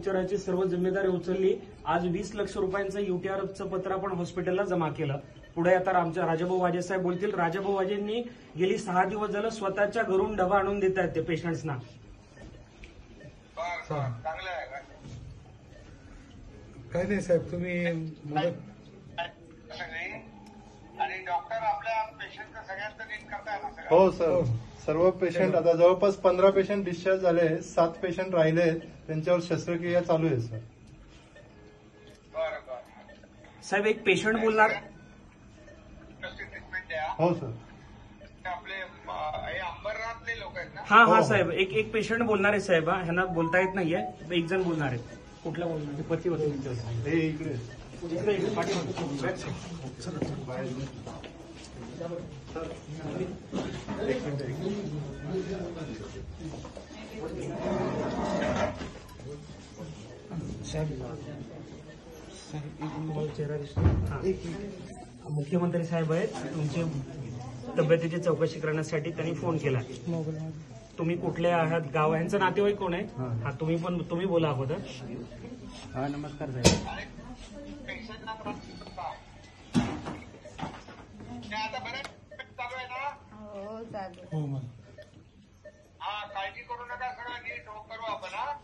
उपचाराची सर्व जिम्मेदारी उचलली। आज 20 लाख रुपयांचं UTRचं पत्र आपण हॉस्पिटलला जमा केलं। पुढे आता आमच्या राजाभाऊ वाजे साहेब बोलतील। राजाभाऊ वाजेंनी गेली 6 दिवस झालं स्वतःच्या घरून डबा आणून देत आहेत ते पेशंट्सना। चांगलं आहे का? काही नाही साहेब, तुम्ही मदत आणि डॉक्टर आपल्या पेशंटचं सगळ्यांचं नीट करताय ना? हो सर, सर्व पेशंट आता जवळपास 15 पेशंट डिस्चार्ज झाले, 7 पेशंट राहिले, त्यांच्यावर शस्त्रक्रिया चालू आहे सर। बरं बरं साहेब एक पेशंट बोलणार। ट्रीटमेंट द्या। हो सर। आपले हे अंबरनाथले लोक आहेत ना? हाँ हाँ साहेब, एक पेशंट बोलणार आहे साहेब। ह्यांना बोलता येत नाहीये, एक जण बोलणार आहे। कुठला बोलणार? पती होते हे इकडे मुख्यमंत्री साहेब आहेत, तुमची तब्येतीची चौकशी करण्यासाठी त्यांनी फोन केला। तुम्ही कुठले आहात, गाव, यांचं नातेवाईक कोण आहे? हा, तुम्ही बोला अगोदर। हा नमस्कार साहेब। आता बरं चालू आहे ना? हो चालेल। हो मग हा, काळजी करू नका, सगळं नीट करू आपण। हा